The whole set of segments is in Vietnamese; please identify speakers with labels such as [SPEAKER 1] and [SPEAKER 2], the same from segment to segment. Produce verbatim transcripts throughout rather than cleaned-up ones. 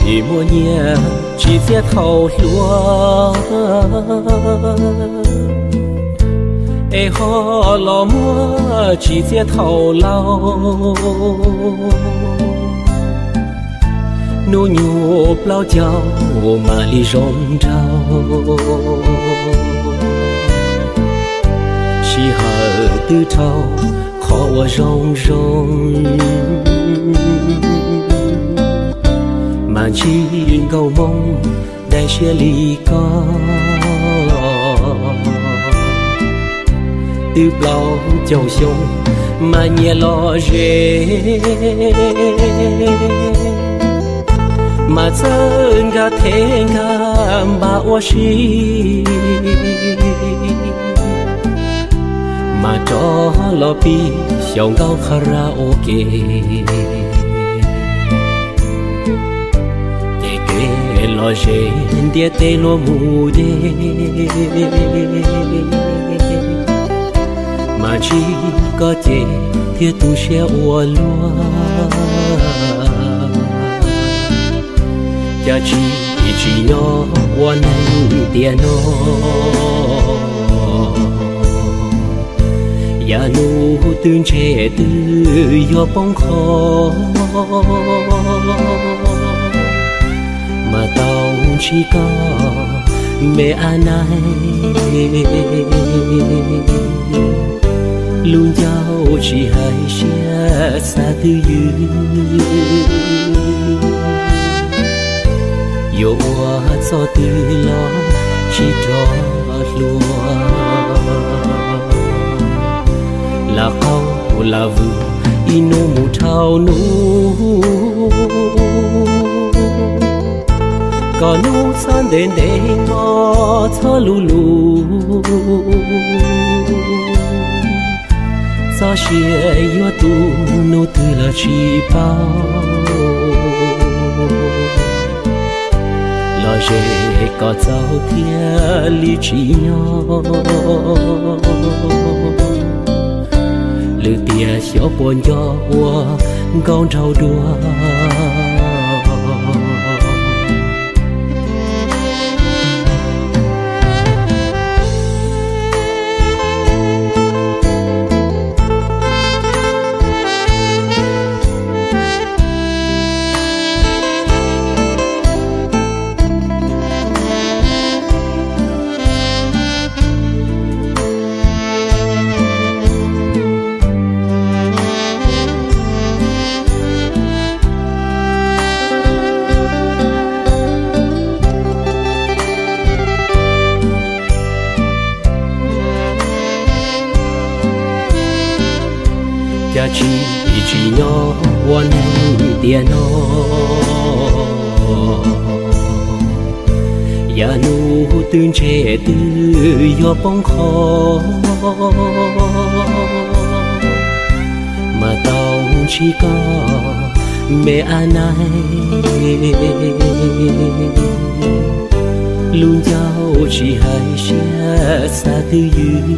[SPEAKER 1] thì mùa nhẹ chỉ sẽ thâu lúa ê ho lo mua chỉ sẽ thâu lâu nụ nhụ bao cháu mà đi rong trao chỉ hở tư trao khó rong rong mà chỉ cầu mong để chia ly có từ bao châu sông mà nhẹ lo rê mà chân ga thế ga ba ô shi mà cho lo pi xiong gao karaoke để kể lo rê để tê lo mù đê mà chỉ có thể thiết tu sẽ ua lúa cha chỉ chỉ nhỏ quan anh tiền nó ya nu tương trẻ từ do bóng khó mà tao chỉ có mẹ anh ai luôn giao chỉ hai xe xa từ dưới yo cho từ lo chỉ cho lúa là khâu là vu inu mu thao nu có nu san đến đây ngó cho lu lu sao xia yo tu nu từ là chỉ bao lo dễ có cháu thia lý trí nhỏ lư tia xóa buồn cho hoa con trâu đua cha chỉ chỉ nhỏ quan anh tiền nó ya nu tương trẻ từ do bóng khó mà tao chỉ có mẹ anh ai luôn giao chỉ hai xe xa từ dưới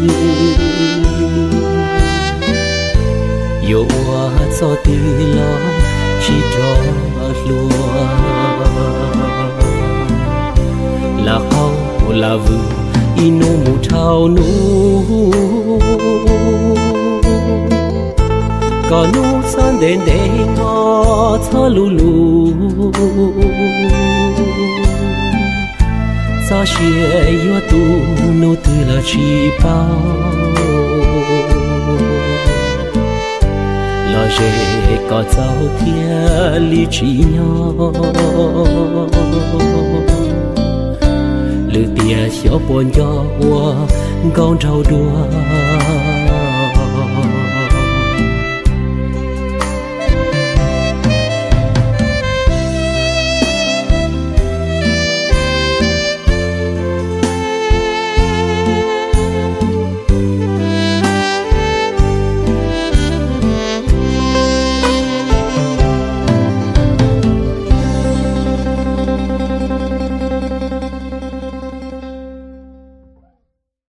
[SPEAKER 1] yo cho từ lo chỉ cho lúa là khâu là vu inu mu thao nu có nu san đến đây ngó cho lu lu sao xia yo tu nu từ là chỉ bao lo dễ có cháu thia lý trí nhỏ lư tia xóa buồn cho hoa con trâu đua